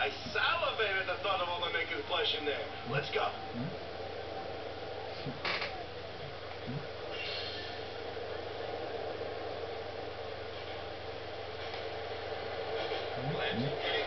I salivate at the thought of all the naked flesh in there. Let's go. Let's get